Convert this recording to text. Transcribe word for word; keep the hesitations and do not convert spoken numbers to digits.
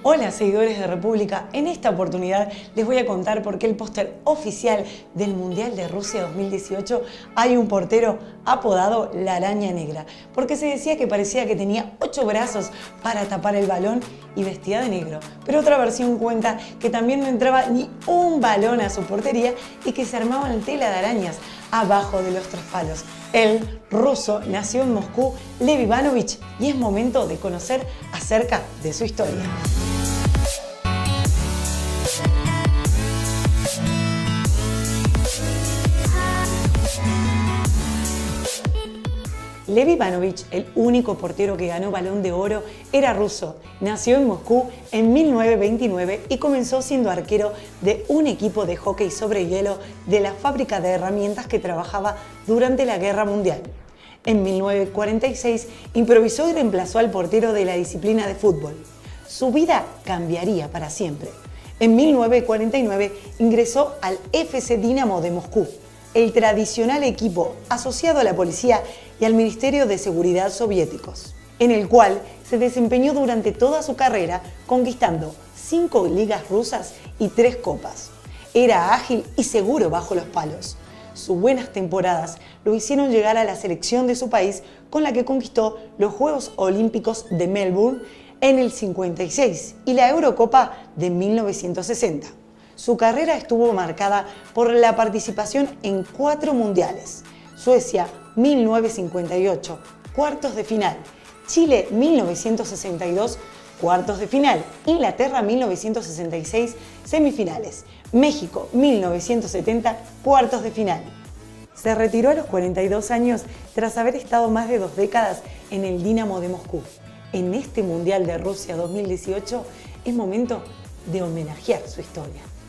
Hola seguidores de República, en esta oportunidad les voy a contar por qué el póster oficial del Mundial de Rusia dos mil dieciocho hay un portero apodado la Araña Negra, porque se decía que parecía que tenía ocho brazos para tapar el balón y vestía de negro. Pero otra versión cuenta que también no entraba ni un balón a su portería y que se armaban tela de arañas abajo de los tres palos. El ruso nació en Moscú, Lev Ivanovich, y es momento de conocer acerca de su historia. Lev Ivanovich, el único portero que ganó Balón de Oro, era ruso. Nació en Moscú en mil novecientos veintinueve y comenzó siendo arquero de un equipo de hockey sobre hielo de la fábrica de herramientas que trabajaba durante la Guerra Mundial. En mil novecientos cuarenta y seis improvisó y reemplazó al portero de la disciplina de fútbol. Su vida cambiaría para siempre. En mil novecientos cuarenta y nueve ingresó al F C Dinamo de Moscú, el tradicional equipo asociado a la policía y al Ministerio de Seguridad soviéticos, en el cual se desempeñó durante toda su carrera, conquistando cinco ligas rusas y tres copas. Era ágil y seguro bajo los palos. Sus buenas temporadas lo hicieron llegar a la selección de su país, con la que conquistó los Juegos Olímpicos de Melbourne en el cincuenta y seis y la Eurocopa de mil novecientos sesenta. Su carrera estuvo marcada por la participación en cuatro mundiales: Suecia mil novecientos cincuenta y ocho, cuartos de final; Chile mil novecientos sesenta y dos, cuartos de final; Inglaterra mil novecientos sesenta y seis, semifinales; México mil novecientos setenta, cuartos de final. Se retiró a los cuarenta y dos años tras haber estado más de dos décadas en el Dinamo de Moscú. En este Mundial de Rusia dos mil dieciocho es momento de homenajear su historia.